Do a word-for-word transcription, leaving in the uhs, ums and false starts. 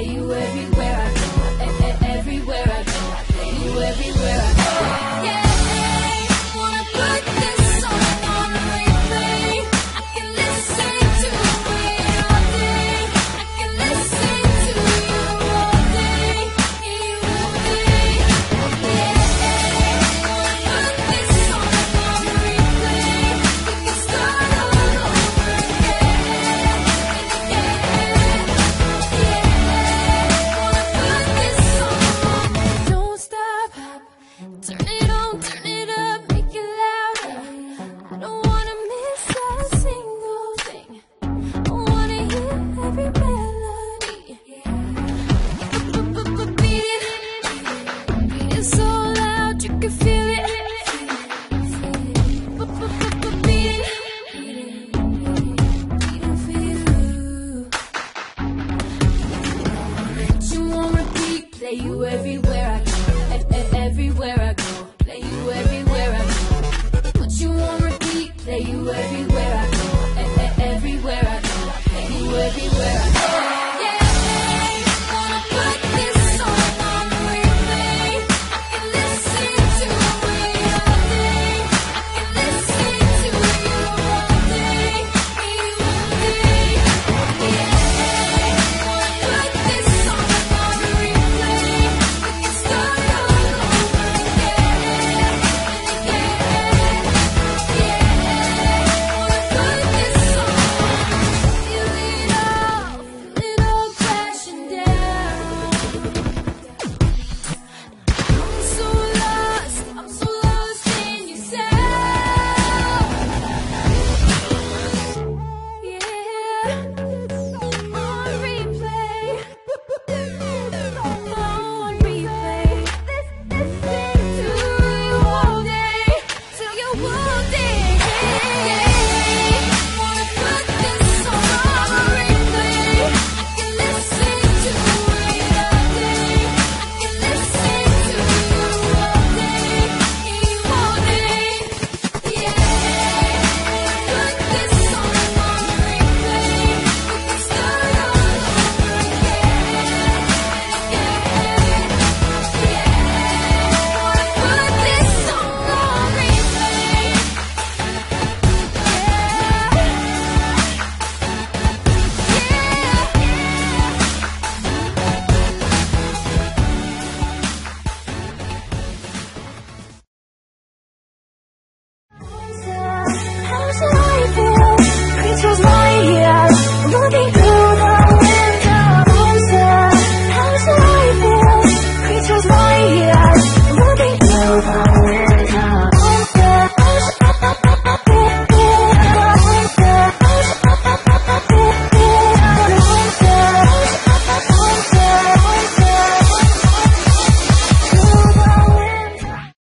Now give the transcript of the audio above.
you everywhere I go. E- e- everywhere I go, play you everywhere I go. Yeah, wanna put this song on replay. I can listen to it all day. I can listen to you all day, you all day. Yeah, wanna put this song on replay. We can start all over again. Yeah, yeah, wanna put this song on. Don't stop, turn it on, turn it up, make it louder. I don't wanna miss a single thing. I wanna hear every melody. Beat it, beat it so loud you can feel it. Beat it, beat it for you. Put you on repeat, play you everywhere I go. E- e- everywhere I go, play you everywhere I go. Put you on repeat, play you everywhere I go. E- e- everywhere I go, play you everywhere I go.